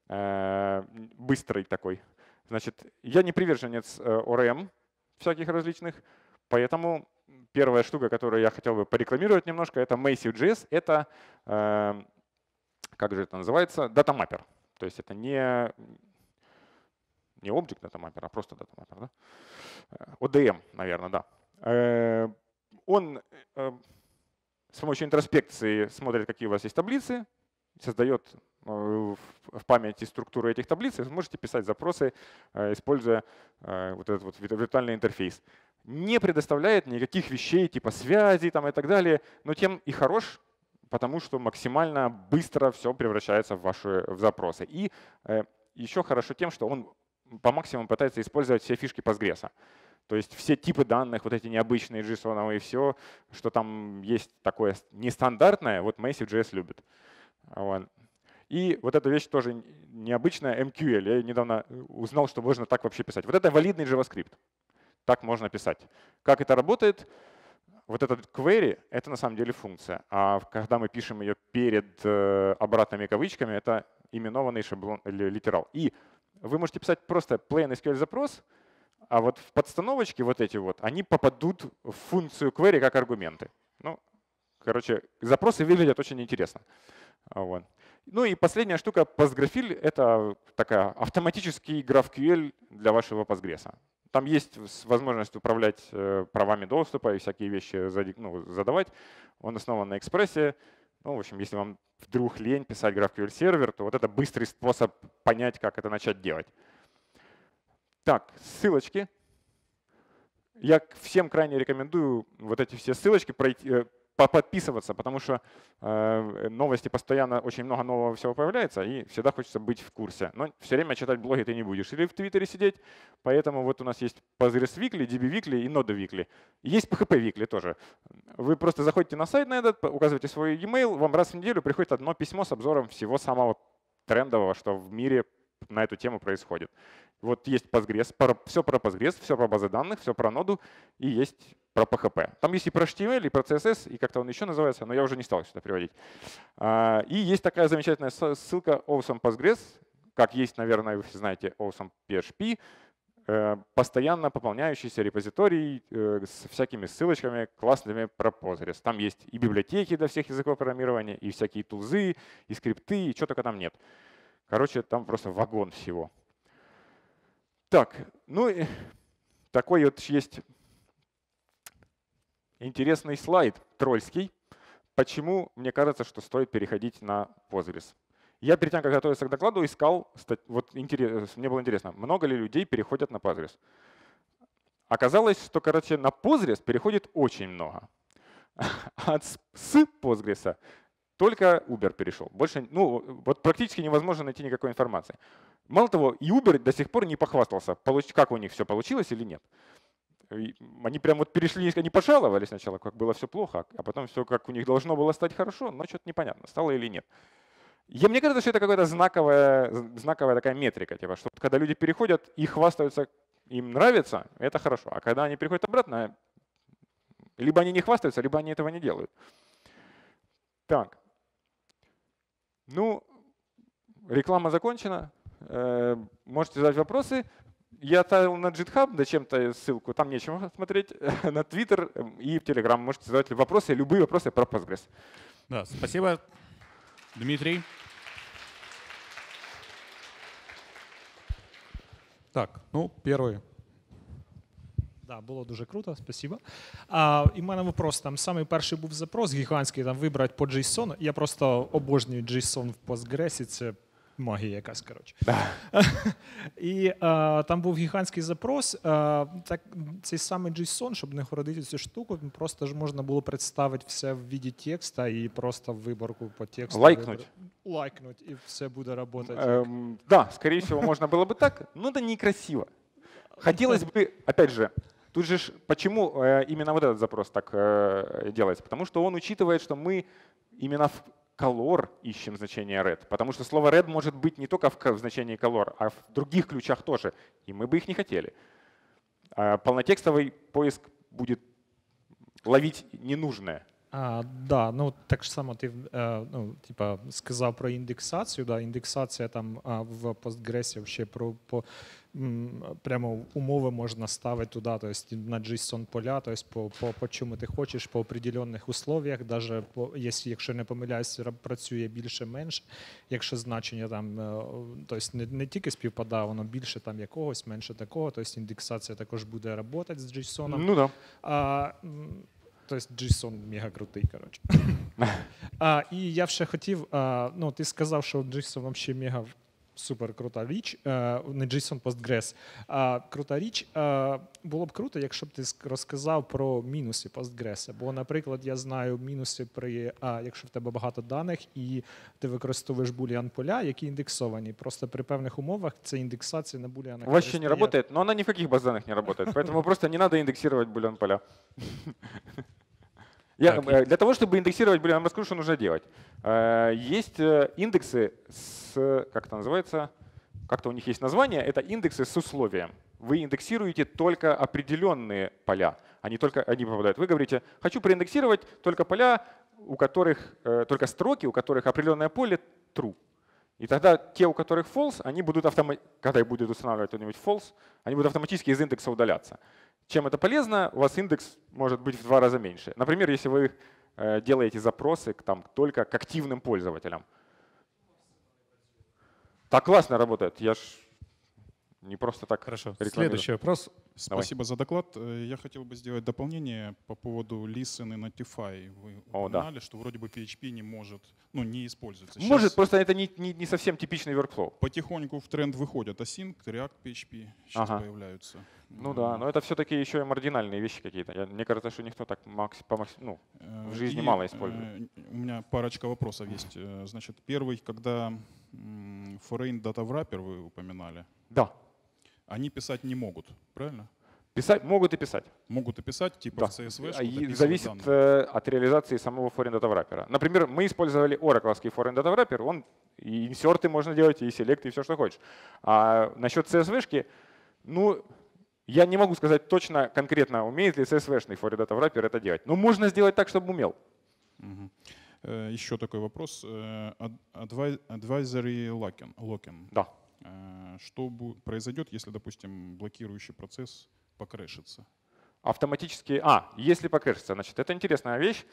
Speaker 2: Быстрый такой. Значит, я не приверженец ORM всяких различных, поэтому первая штука, которую я хотел бы порекламировать немножко, это Massive.js. Это, как же это называется, датамаппер. То есть это не Object датамаппер, а просто датамаппер. Да? ODM, наверное, да. Он с помощью интроспекции смотрит, какие у вас есть таблицы, создает в памяти структуру этих таблиц, и вы можете писать запросы, используя вот этот вот виртуальный интерфейс. Не предоставляет никаких вещей типа связи там, и так далее, но тем и хорош, потому что максимально быстро все превращается в запросы. И еще хорошо тем, что он по максимуму пытается использовать все фишки Postgres. То есть все типы данных, вот эти необычные JSON и все, что там есть такое нестандартное, вот Massive.js любит. Вот. И вот эта вещь тоже необычная, MQL. Я недавно узнал, что можно так вообще писать. Вот это валидный JavaScript. Так можно писать. Как это работает? Вот этот query — это на самом деле функция. А когда мы пишем ее перед обратными кавычками, это именованный шаблон или литерал. И вы можете писать просто plain SQL запрос, а вот в подстановочке вот эти вот, они попадут в функцию query как аргументы. Ну, короче, запросы выглядят очень интересно. Вот. Ну и последняя штука, PostgreSQL — это такая автоматический GraphQL для вашего Postgres. Там есть возможность управлять правами доступа и всякие вещи задавать. Он основан на экспрессе. Ну, в общем, если вам вдруг лень писать GraphQL сервер, то вот это быстрый способ понять, как это начать делать. Так, ссылочки. Я всем крайне рекомендую вот эти все ссылочки подписываться, потому что новости постоянно, очень много нового всего появляется, и всегда хочется быть в курсе. Но все время читать блоги ты не будешь или в Твиттере сидеть, поэтому вот у нас есть Postgres Weekly, DB Weekly и Node Weekly. Есть PHP Weekly тоже. Вы просто заходите на сайт на этот, указываете свой e-mail, вам раз в неделю приходит одно письмо с обзором всего самого трендового, что в мире на эту тему происходит. Вот есть Postgres, все про Postgres, все про базы данных, все про ноду и есть про PHP. Там есть и про HTML, и про CSS, и как-то он еще называется, но я уже не стал сюда приводить. И есть такая замечательная ссылка Awesome Postgres, как есть, наверное, вы все знаете, Awesome PHP, постоянно пополняющийся репозиторий с всякими ссылочками классными про Postgres. Там есть и библиотеки для всех языков программирования, и всякие тулзы, и скрипты, и чего только там нет. Короче, там просто вагон всего. Так, ну и такой вот есть интересный слайд трольский. Почему мне кажется, что стоит переходить на Postgres? Я перед тем, как готовиться к докладу, искал, вот мне было интересно, много ли людей переходят на Postgres. Оказалось, что, короче, на Postgres переходит очень много. А с Postgres только Uber перешел. Больше, вот практически невозможно найти никакой информации. Мало того, и Uber до сих пор не похвастался, как у них все получилось или нет. Они прям вот перешли, они пожаловались сначала, как было все плохо, а потом все, как у них должно было стать хорошо, но что-то непонятно, стало или нет. Мне кажется, что это какая-то знаковая такая метрика, типа, что когда люди переходят и хвастаются, им нравится, это хорошо. А когда они переходят обратно, либо они не хвастаются, либо они этого не делают. Так. Ну, реклама закончена. Можете задать вопросы. Я оставил на GitHub зачем-то ссылку, там нечего смотреть, на Twitter и в Telegram. Можете задавать вопросы, любые вопросы про Postgres.
Speaker 1: Да, спасибо, Дмитрий. Так, перший.
Speaker 3: Да, було дуже круто, спасибо. І в мене вопрос. Там самий перший був запрос гігантський, там вибрати по JSON. Я просто обожнюю JSON в Postgres. Це Магія якась, коротше.
Speaker 2: Да.
Speaker 3: І там був гігантський запрос. Так, цей самий JSON, щоб не городити цю штуку, просто ж можна було представити все в віді текста і просто в виборку по тексту. Лайкнуть, и все будет работать.
Speaker 2: Да, скорее всего, можно было бы так, но это некрасиво. Хотелось бы, опять же, тут же почему именно вот этот запрос так делается? Потому что он учитывает, что мы именно в color ищем значение red. Потому что слово red может быть не только в значении color, а в других ключах тоже. И мы бы их не хотели. Полнотекстовый поиск будет ловить ненужное.
Speaker 3: Да, ну так само ти типа, сказав про індексацію. Да, індексація там в Postgres ще прямо умови можна ставити туди, то есть на JSON поля, то есть по чому ти хочеш, по определенних условиях, даже якщо не помиляюсь, працює більше-менше, якщо значення там, то есть не тільки співпадає, воно більше там якогось, менше такого, то есть індексація також буде працювати з JSON.
Speaker 2: Ну да.
Speaker 3: То есть JSON мега крутий, коротше. І я ще хотів, ну ти сказав, що JSON вообще мега супер крута річ, не JSON, Postgres. Крута річ. Було б круто, якщо б ти розказав про мінуси Postgres. Бо, наприклад, я знаю мінуси якщо в тебе багато даних і ти використовуєш boolean поля, які індексовані. Просто при певних умовах це індексація на boolean.
Speaker 2: Вообще не работает, но она ни в каких баз данных не работает. Поэтому просто не надо индексировать boolean поля. Для того, чтобы индексировать boolean, я вам расскажу, что нужно делать. Есть индексы с, как это называется, как-то у них есть название, это индексы с условием. Вы индексируете только определенные поля, они попадают. Вы говорите, хочу проиндексировать только поля, у которых, только строки, у которых определенное поле true. И тогда те, у которых false, они будут когда их будет устанавливать кто-нибудь false, они будут автоматически из индекса удаляться. Чем это полезно? У вас индекс может быть в 2 раза меньше. Например, если вы делаете запросы только к активным пользователям. Так классно работает. Я ж не просто так
Speaker 1: Хорошо.
Speaker 2: рекламирую.
Speaker 1: Следующий вопрос.
Speaker 4: Спасибо за доклад. Я хотел бы сделать дополнение по поводу listen и notify. Вы упоминали, что вроде бы PHP не может, не используется.
Speaker 2: Может, просто это не совсем типичный workflow.
Speaker 4: Потихоньку в тренд выходят Async, React, PHP сейчас появляются.
Speaker 2: Ну да, но это все-таки еще и маргинальные вещи какие-то. Мне кажется, что никто так в жизни мало использует.
Speaker 4: У меня парочка вопросов есть. Значит, первый, когда foreign data wrapper вы упоминали.
Speaker 2: Да.
Speaker 4: Они писать не могут, правильно?
Speaker 2: Писать могут и писать.
Speaker 4: Могут и писать, типа
Speaker 2: да.
Speaker 4: в CSV.
Speaker 2: Зависит от реализации самого foreign data wrapper. Например, мы использовали Oracle-ский foreign data wrapper, он и инсерты можно делать, и селекты, и все, что хочешь. А насчет CSV-шки, я не могу сказать точно, конкретно, умеет ли CSV-шный foreign data wrapper это делать. Но можно сделать так, чтобы умел.
Speaker 4: Угу. Еще такой вопрос. Advisory locking.
Speaker 2: Да.
Speaker 4: Что произойдет, если, допустим, блокирующий процесс покрэшится?
Speaker 2: Автоматически, если покрэшится, значит, это интересная вещь.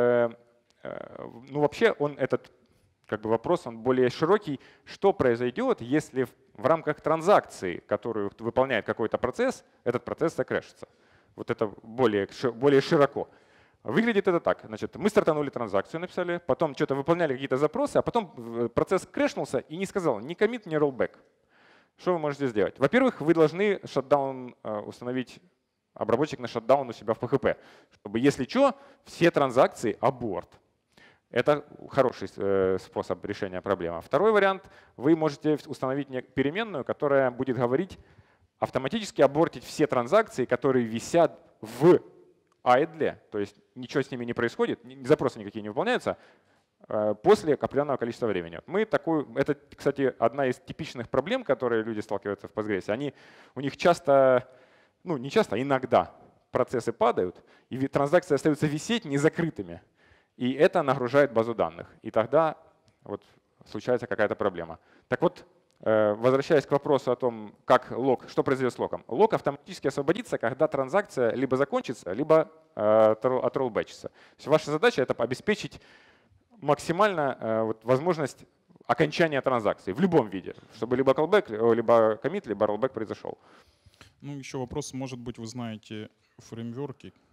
Speaker 2: Вообще, этот вопрос, он более широкий. Что произойдет, если в рамках транзакции, которую выполняет какой-то процесс, этот процесс закрэшится? Вот это более широко. Выглядит это так. Значит, мы стартанули транзакцию, написали, потом что-то выполняли какие-то запросы, а потом процесс крэшнулся и не сказал ни commit, ни rollback. Что вы можете сделать? Во-первых, вы должны шатдаун установить, обработчик на шатдаун у себя в PHP, чтобы, если что, все транзакции аборт. Это хороший способ решения проблемы. Второй вариант, вы можете установить переменную, которая будет говорить, автоматически абортить все транзакции, которые висят в idle, то есть ничего с ними не происходит, запросы никакие не выполняются, после определенного количества времени. Это, кстати, одна из типичных проблем, которые люди сталкиваются в Postgres. У них часто, не часто, а иногда процессы падают, и транзакции остаются висеть незакрытыми. И это нагружает базу данных. И тогда случается какая-то проблема. Так вот, возвращаясь к вопросу о том, что произойдет с локом. Лок автоматически освободится, когда транзакция либо закончится, либо отроллбэчится. То есть ваша задача — это обеспечить максимально возможность окончания транзакции в любом виде, чтобы либо callback, либо commit, либо rollback произошел.
Speaker 4: Еще вопрос. Может быть, вы знаете фреймворки,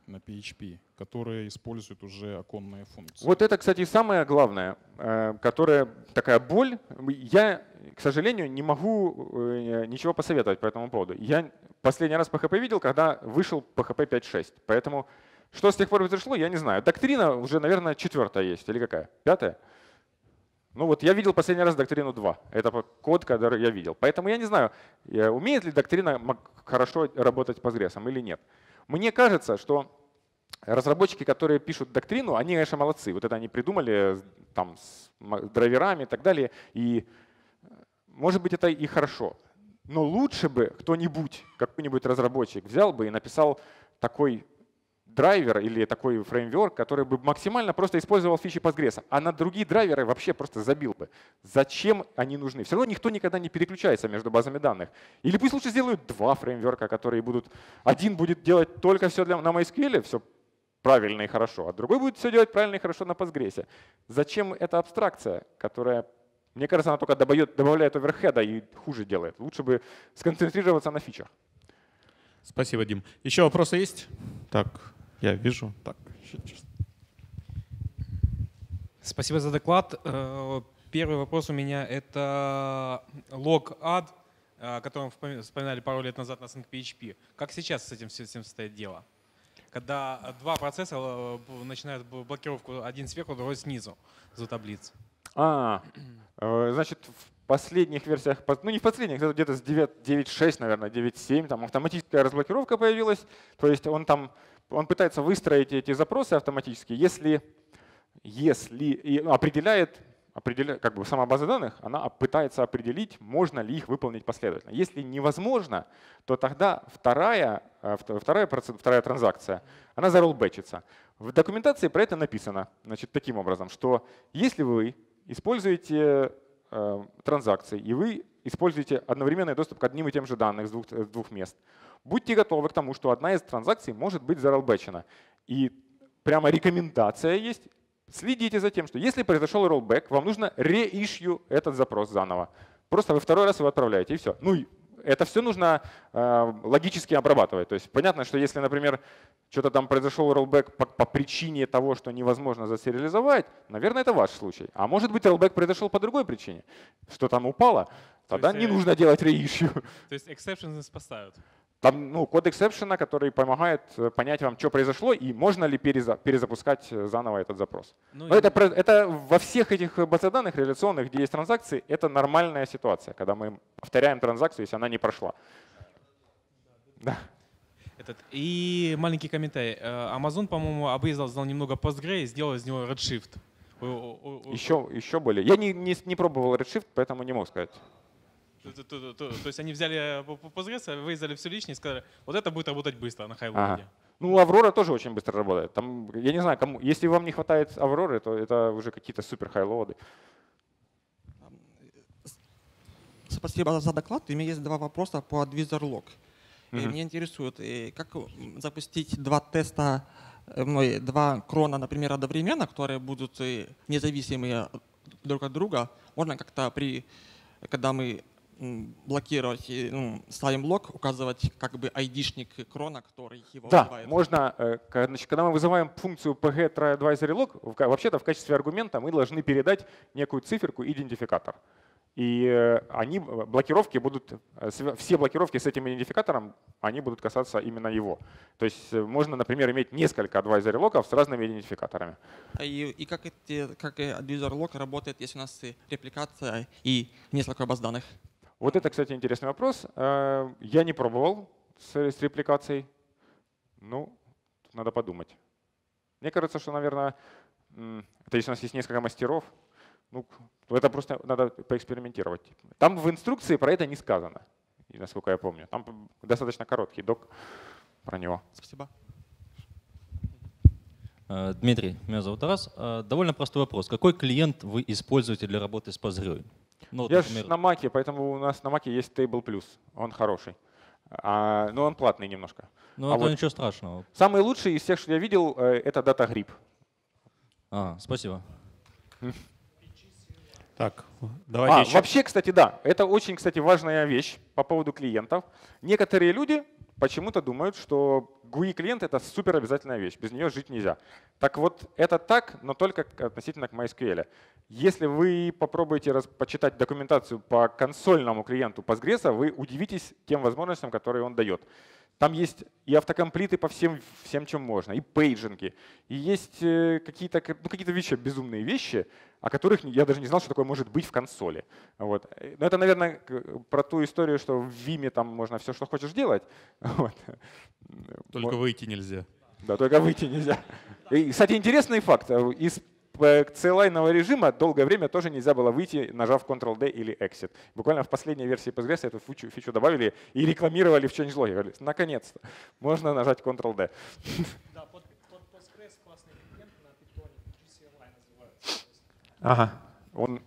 Speaker 4: на PHP, которые используют уже оконные функции.
Speaker 2: Вот это, кстати, самое главное, которая такая боль. Я, к сожалению, не могу ничего посоветовать по этому поводу. Я последний раз PHP видел, когда вышел PHP 5.6. Поэтому что с тех пор произошло, я не знаю. Доктрина уже, наверное, 4-я есть или какая? 5-я? Ну вот я видел последний раз доктрину 2. Это код, который я видел. Поэтому я не знаю, умеет ли доктрина хорошо работать с Postgres или нет. Мне кажется, что разработчики, которые пишут доктрину, они, конечно, молодцы. Вот это они придумали там, с драйверами и так далее. И может быть, это и хорошо. Но лучше бы кто-нибудь, какой-нибудь разработчик взял бы и написал такой драйвер или такой фреймворк, который бы максимально просто использовал фичи Postgres, а на другие драйверы вообще просто забил бы. Зачем они нужны? Все равно никто никогда не переключается между базами данных. Или пусть лучше сделают 2 фреймворка, которые будут… Один будет делать только все на MySQL, все правильно и хорошо, а другой будет все делать правильно и хорошо на Postgres. Зачем эта абстракция, которая, мне кажется, она только добавляет оверхеда и хуже делает. Лучше бы сконцентрироваться на фичах.
Speaker 1: Спасибо, Дим. Еще вопросы есть? Так, я вижу. Так,
Speaker 5: Спасибо за доклад. Первый вопрос у меня — это log-add, о котором вспоминали пару лет назад на SyncPHP. Как сейчас с этим всем стоит дело? Когда 2 процесса начинают блокировку, один сверху, другой снизу, за таблиц.
Speaker 2: Значит, в последних версиях, ну не в последних, где-то с 9.6, наверное, 9.7, там автоматическая разблокировка появилась. То есть он пытается выстроить эти запросы автоматически, если определяет, как бы сама база данных, она пытается определить, можно ли их выполнить последовательно. Если невозможно, то тогда вторая транзакция, она зароллбэчится. В документации про это написано, значит, таким образом, что если вы используете транзакции, и вы используете одновременный доступ к одним и тем же данным с двух мест, будьте готовы к тому, что одна из транзакций может быть зароллбэчена. И прямо рекомендация есть. Следите за тем, что если произошел rollback, вам нужно reissue этот запрос заново. Просто вы второй раз его отправляете, и все. Ну, это все нужно логически обрабатывать. То есть понятно, что если, например, что-то там произошел rollback по причине того, что невозможно засериализовать, наверное, это ваш случай. А может быть, rollback произошел по другой причине, что там упало, тогда не нужно делать reissue.
Speaker 5: То есть exceptions поставят?
Speaker 2: Там код эксепшена, который помогает понять вам, что произошло и можно ли перезапускать заново этот запрос. Но это во всех этих базах данных реляционных, где есть транзакции, это нормальная ситуация, когда мы повторяем транзакцию, если она не прошла. Да.
Speaker 5: И маленький комментарий. Amazon, по-моему, обрезал немного Postgre и сделал из него Redshift.
Speaker 2: Еще более. Я не пробовал Redshift, поэтому не мог сказать.
Speaker 5: То есть они взяли Postgres, вырезали все лишнее и сказали, вот это будет работать быстро на хайлоаде.
Speaker 2: Ну, Аврора тоже очень быстро работает. Там, я не знаю, если вам не хватает Авроры, то это уже какие-то супер хайлоады.
Speaker 6: Спасибо за доклад. У меня есть 2 вопроса по AdvisorLog. Меня интересует, как запустить 2 теста, 2 крона, например, одновременно, которые будут независимые друг от друга. Можно как-то когда мы блокировать, ставим лог, указывать как бы айдишник крона, который его вызывает.
Speaker 2: Да, можно. Когда мы вызываем функцию pg_try_advisory_log, вообще-то в качестве аргумента мы должны передать некую циферку идентификатор. И блокировки все блокировки с этим идентификатором, они будут касаться именно его. То есть можно, например, иметь несколько advisory логов с разными идентификаторами.
Speaker 6: И как advisor log работает, если у нас репликация и несколько баз данных?
Speaker 2: Вот это, кстати, интересный вопрос. Я не пробовал с репликацией. Ну, тут надо подумать. Мне кажется, что, наверное, это если у нас есть несколько мастеров, это просто надо поэкспериментировать. Там в инструкции про это не сказано, насколько я помню. Там достаточно короткий док про него.
Speaker 6: Спасибо.
Speaker 7: Дмитрий, меня зовут Тарас. Довольно простой вопрос. Какой клиент вы используете для работы с Postgre?
Speaker 2: Я же на Mac, поэтому у нас на Mac есть Table+. Он хороший. Но он платный немножко.
Speaker 7: Ну, это ничего страшного.
Speaker 2: Самый лучший из всех, что я видел, это DataGrip.
Speaker 7: Спасибо.
Speaker 1: Так, давайте еще.
Speaker 2: Вообще, кстати, да, это очень, кстати, важная вещь по поводу клиентов. Некоторые люди почему-то думают, что GUI-клиент — это супер обязательная вещь, без нее жить нельзя. Так вот, это так, но только относительно к MySQL. Если вы попробуете почитать документацию по консольному клиенту Postgres, вы удивитесь тем возможностям, которые он дает. Там есть и автокомплиты по всем, чем можно, и пейджинги, и есть какие-то вообще безумные вещи, о которых я даже не знал, что такое может быть в консоли. Вот. Но это, наверное, про ту историю, что в Vim там можно все, что хочешь делать. Вот.
Speaker 1: Только выйти нельзя.
Speaker 2: Да, только выйти нельзя. И, кстати, интересный факт. Из CLI-ного режима долгое время тоже нельзя было выйти, нажав Ctrl-D или Exit. Буквально в последней версии Postgres эту фичу добавили и рекламировали в changelog. Говорили, наконец-то, можно нажать Ctrl-D.
Speaker 3: Да, под Postgres классный клиент на Python, GCLI называется.
Speaker 2: Ага. Он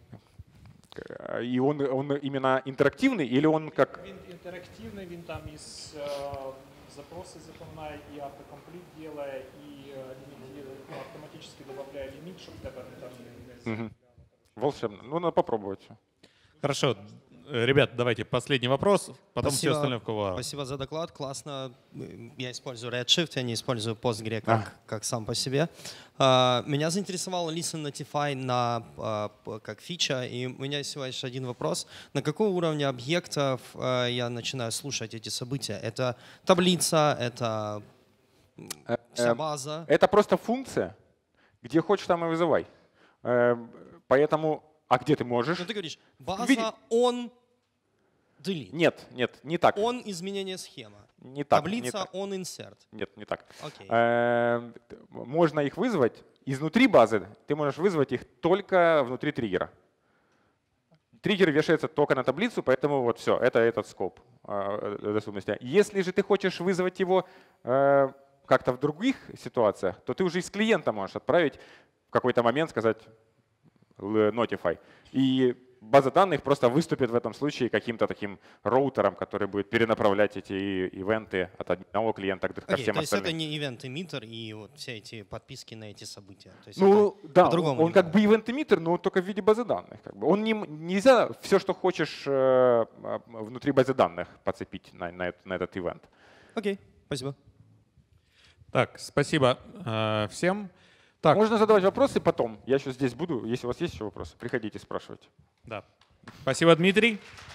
Speaker 2: именно интерактивный или он как…
Speaker 3: Він интерактивный, він там из запросы запоминает и автокомплит делает, и автоматически добавляет лимит, чтобы тебе там…
Speaker 2: Волшебно. Ну, надо попробовать.
Speaker 1: Хорошо. Ребят, давайте последний вопрос, потом
Speaker 8: Спасибо.
Speaker 1: все остальное в кулуарах.
Speaker 8: Спасибо за доклад, классно. Я использую Redshift, я не использую Postgre как сам по себе. Меня заинтересовал Listen Notify как фича, и у меня всего лишь один вопрос. На каком уровне объектов я начинаю слушать эти события? Это таблица, это вся база?
Speaker 2: Это просто функция, где хочешь, там и вызывай. Поэтому… А где ты можешь?
Speaker 8: Ну ты говоришь, база on delete.
Speaker 2: Нет, не так.
Speaker 8: On изменение схемы.
Speaker 2: Не так.
Speaker 8: Таблица
Speaker 2: не так.
Speaker 8: on insert.
Speaker 2: Нет, не так.
Speaker 8: Окей.
Speaker 2: Можно их вызвать изнутри базы, ты можешь вызвать их только внутри триггера. Триггер вешается только на таблицу, поэтому вот все, это этот скоп доступности. Если же ты хочешь вызвать его как-то в других ситуациях, то ты уже из клиента можешь отправить в какой-то момент, сказать notify. И база данных просто выступит в этом случае каким-то таким роутером, который будет перенаправлять эти ивенты от одного клиента ко всем
Speaker 8: то есть
Speaker 2: остальным.
Speaker 8: это не event-эмиттер и вот все эти подписки на эти события. То есть
Speaker 2: Ну да,
Speaker 8: по-другому
Speaker 2: он как бы ивент-эмиттер, но только в виде базы данных. Как бы. Он нельзя все, что хочешь внутри базы данных подцепить на этот ивент.
Speaker 8: Окей, спасибо.
Speaker 1: Так, спасибо всем. Так.
Speaker 2: Можно задавать вопросы потом. Я еще здесь буду. Если у вас есть еще вопросы, приходите спрашивать.
Speaker 1: Да. Спасибо, Дмитрий.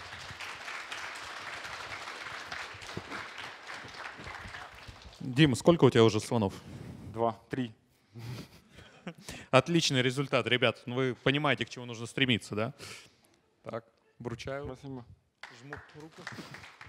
Speaker 1: Дим, сколько у тебя уже слонов?
Speaker 2: 2, 3.
Speaker 1: Отличный результат, ребят. Ну, вы понимаете, к чему нужно стремиться, да? Так, вручаю.
Speaker 2: Спасибо.
Speaker 1: Жму руку.